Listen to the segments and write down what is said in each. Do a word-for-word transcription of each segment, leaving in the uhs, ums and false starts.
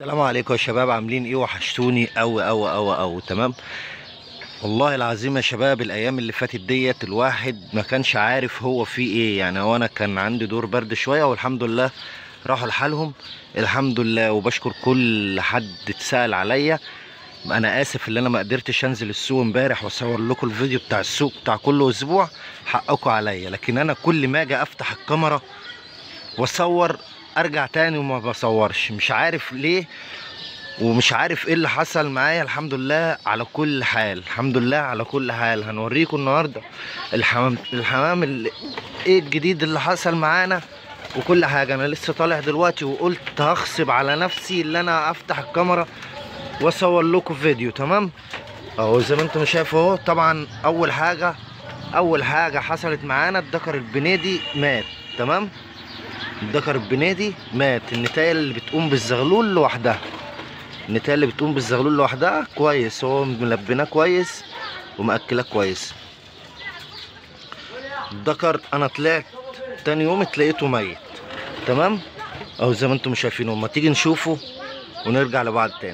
السلام عليكم يا شباب، عاملين ايه؟ وحشتوني اوي اوي اوي اوي. تمام، والله العظيم يا شباب، الايام اللي فاتت ديت الواحد ما كانش عارف هو فيه ايه. يعني هو انا كان عندي دور برد شويه والحمد لله راحوا لحالهم الحمد لله. وبشكر كل حد اتسأل عليا. انا اسف اللي انا ما قدرتش انزل السوق امبارح واصور لكم الفيديو بتاع السوق بتاع كل اسبوع، حقكم عليا. لكن انا كل ما اجي افتح الكاميرا واصور ارجع تاني وما بصورش، مش عارف ليه ومش عارف ايه اللي حصل معايا. الحمد لله على كل حال، الحمد لله على كل حال. هنوريكم النهارده الحمام الحمام اللي ايه الجديد اللي حصل معانا وكل حاجه. انا لسه طالع دلوقتي وقلت هغصب على نفسي اللي انا افتح الكاميرا واصور لكم فيديو. تمام، اهو زي ما انتم شايفوا اهو. طبعا اول حاجه اول حاجه حصلت معانا الدكر البنيدي مات. تمام، الدكر البنيدي مات. النتايه اللي بتقوم بالزغلول لوحدها النتايه اللي بتقوم بالزغلول لوحدها كويس، هو ملبناه كويس ومأكلاه كويس. الدكر انا طلعت تاني يوم اتلاقيته ميت. تمام، اهو زي ما انتم شايفينه. ما تيجي نشوفه ونرجع لبعض تاني.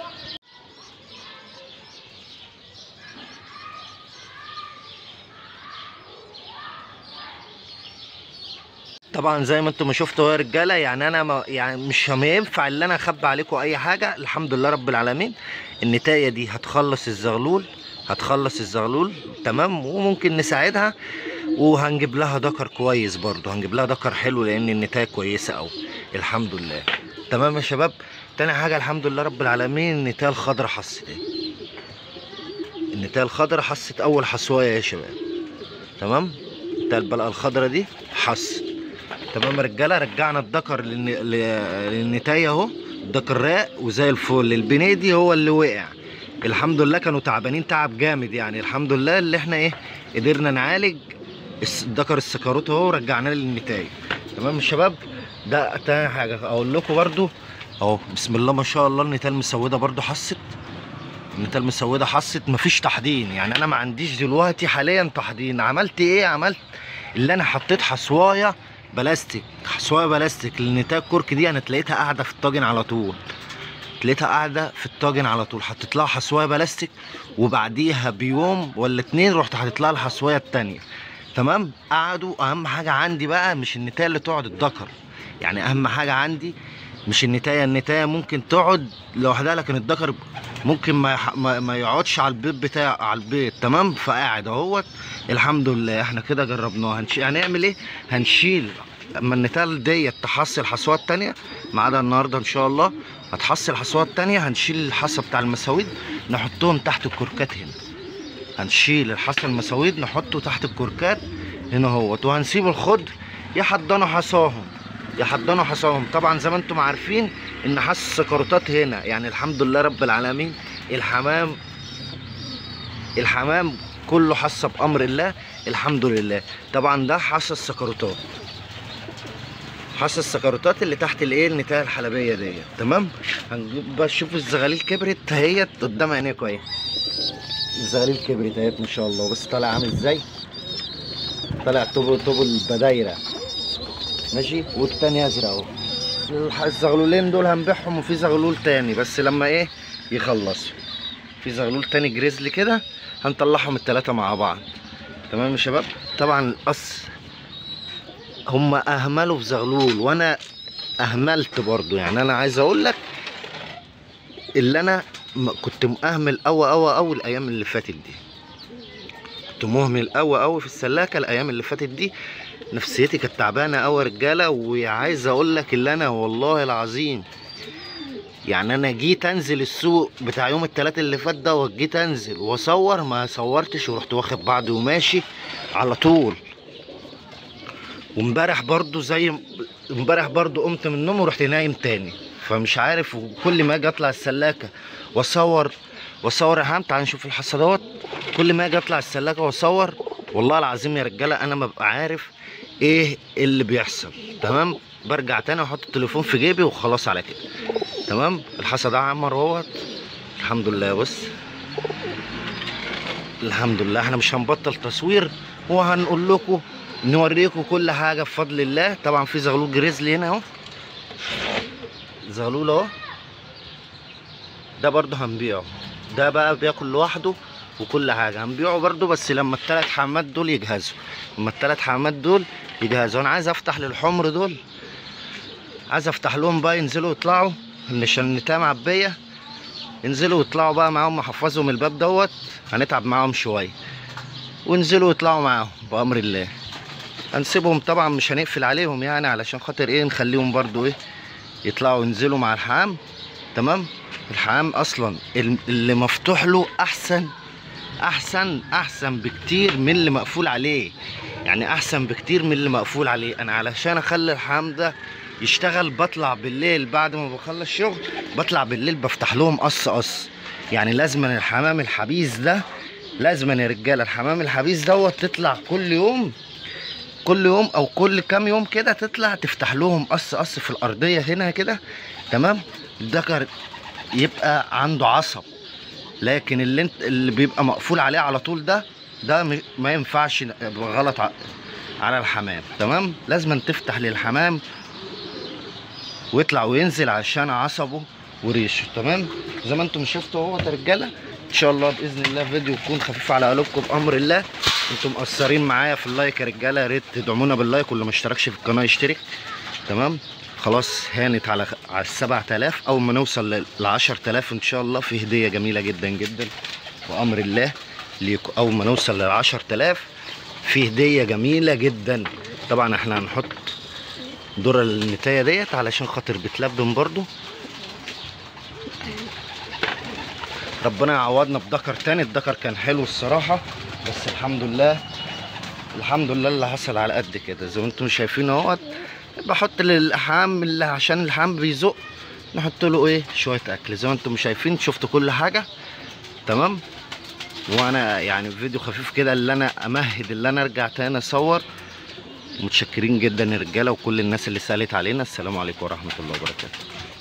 طبعا زي ما انتم ما شفتوا يا رجاله، يعني انا ما يعني مش هينفع ان انا اخبي عليكم اي حاجه. الحمد لله رب العالمين، النتايه دي هتخلص الزغلول هتخلص الزغلول تمام، وممكن نساعدها وهنجيب لها دكر كويس برضو، هنجيب لها دكر حلو لان النتايه كويسه قوي الحمد لله. تمام يا شباب. تاني حاجه الحمد لله رب العالمين، النتايه الخضراء حست ايه النتايه الخضراء حست اول حصوايه يا شباب. تمام، النتايه البلقه الخضراء دي حست. تمام يا رجاله، رجعنا الدكر للن- للنتايه اهو. الدكر راق وزي الفل. البنيدي هو اللي وقع الحمد لله، كانوا تعبانين تعب جامد يعني. الحمد لله اللي احنا ايه قدرنا نعالج الس- الدكر السكروت اهو ورجعناه للنتايه. تمام يا شباب. ده تاني حاجه اقول لكم برضو اهو. بسم الله ما شاء الله، النتايه المسوده برضو حست النتايه المسوده حست. مفيش تحضين، يعني انا ما عنديش دلوقتي حاليا تحضين. عملت ايه؟ عملت اللي انا حطيت حصوايه بلاستيك حصوايه بلاستيك للنتايه الكرك دي. انا تلاقيتها قاعده في الطاجن على طول تلاقيتها قاعده في الطاجن على طول. حطيت لها حصوايه بلاستيك وبعديها بيوم ولا اتنين رحت حطيت لها الحصوايه التانيه. تمام، قعدوا. اهم حاجه عندي بقى مش النتايه اللي تقعد الدكر، يعني اهم حاجه عندي مش النتايه. النتايه ممكن تقعد لوحدها لكن الدكر ممكن ما يح... ما ما يقعدش على البيت بتاع على البيت. تمام، فقاعد اهوت الحمد لله. احنا كده جربناه. هنش... هنعمل ايه؟ هنشيل اما النتايه ديت تحصل حصوات تانيه ما عدا النهارده ان شاء الله هتحصل حصوات تانيه. هنشيل الحصى بتاع المساويد نحطهم تحت الكركات هنا. هنشيل الحصى المساويد نحطه تحت الكركات هنا اهوت، وهنسيب الخضر يحضنوا حصاهم يحضنوا حصاهم. طبعا زي ما انتم عارفين ان حصى السكروتات هنا، يعني الحمد لله رب العالمين. الحمام الحمام كله حصى بامر الله الحمد لله. طبعا ده حصى السكروتات حصى السكروتات اللي تحت الايه النتايه الحلبيه ديت. تمام، هنجيب بقى. شوف الزغاليل كبرت اهيت قدام عينيكوا اهي. الزغاليل كبرت اهيت ما شاء الله. بس طالع عامل ازاي؟ طالع طوب طوب البدايره ماشي، والتاني ازرق اهو. الزغلولين دول هنبيعهم، وفي زغلول تاني بس لما ايه يخلصوا. في زغلول تاني جريزلي كده هنطلعهم التلاتة مع بعض. تمام يا شباب. طبعا القص هم اهملوا في زغلول وانا اهملت برضو. يعني انا عايز اقول لك اللي انا م- كنت مهمل قوي قوي قوي الايام اللي فاتت دي. كنت مهمل قوي قوي في السلاكه الايام اللي فاتت دي. نفسيتي كانت تعبانه قوي يا رجاله. وعايز اقول لك اللي انا والله العظيم، يعني انا جيت انزل السوق بتاع يوم التلات اللي فات ده وجيت انزل واصور ما صورتش ورحت واخد بعضي وماشي على طول. وامبارح برضو زي امبارح برضو قمت من النوم ورحت نايم تاني. فمش عارف، وكل ما اجي اطلع السلاكه واصور واصور يا حمد تعال نشوف الحصادات. كل ما اجي اطلع السلاكه واصور والله العظيم يا رجاله انا ما ببقى عارف ايه اللي بيحصل. تمام، برجع تاني واحط التليفون في جيبي وخلاص على كده. تمام، الحصى ده عمر اهوت الحمد لله. بص الحمد لله. احنا مش هنبطل تصوير وهنقول لكم نوريكم كل حاجه بفضل الله. طبعا في زغلول جريزلي هنا اهو، زغلول اهو ده برضو هنبيعه، ده بقى بياكل لوحده وكل حاجه هنبيعه برضو، بس لما الثلاث حمات دول يجهزوا، لما الثلاث حمات دول يجهزوا. انا عايز افتح للحمر دول، عايز افتح لهم بقى ينزلوا يطلعوا، عشان النتايه معبيه، ينزلوا يطلعوا بقى معاهم، احفظهم الباب دوت، هنتعب معاهم شويه، وينزلوا يطلعوا معاهم بامر الله. هنسيبهم طبعا، مش هنقفل عليهم يعني، علشان خاطر ايه، نخليهم برضو ايه يطلعوا ينزلوا مع الحمام. تمام. الحمام اصلا اللي مفتوح له احسن احسن احسن بكتير من اللي مقفول عليه، يعني احسن بكتير من اللي مقفول عليه. انا علشان اخلي الحمام ده يشتغل بطلع بالليل بعد ما بخلص شغل، بطلع بالليل بفتح لهم قص قص. يعني لازم الحمام الحبيس ده، لازم يا رجاله الحمام الحبيس دوت تطلع كل يوم، كل يوم او كل كام يوم كده تطلع تفتح لهم قص قص في الارضيه هنا كده. تمام. الذكر يبقى عنده عصب، لكن اللي انت اللي بيبقى مقفول عليه على طول ده ده ما ينفعش، غلط على الحمام. تمام. لازم تفتح للحمام ويطلع وينزل عشان عصبه وريشه. تمام. زي ما انتم شفتوا اهوت يا رجاله، ان شاء الله باذن الله فيديو يكون خفيف على قلوبكم بامر الله. انتم مقصرين معايا في اللايك يا رجاله، يا ريت تدعمونا باللايك، واللي ما اشتركش في القناه يشترك. تمام. خلاص هانت على على السبعة آلاف، اول ما نوصل ل عشرة آلاف ان شاء الله في هديه جميله جدا جدا بامر الله ليكم. اول ما نوصل ل عشرة آلاف في هديه جميله جدا. طبعا احنا هنحط دور النتايه ديت علشان خاطر بتلبن برضو. ربنا يعوضنا بذكر تاني، الذكر كان حلو الصراحه، بس الحمد لله الحمد لله اللي حصل على قد كده. زي ما انتم شايفين اهوت، بحط للحمام اللي عشان الحمام بيزق نحط له ايه شويه اكل. زي ما انتم شايفين شفتوا كل حاجه. تمام. وانا يعني فيديو خفيف كده اللي انا امهد اللي انا ارجع تاني اصور. متشكرين جدا يا رجاله وكل الناس اللي سالت علينا. السلام عليكم ورحمه الله وبركاته.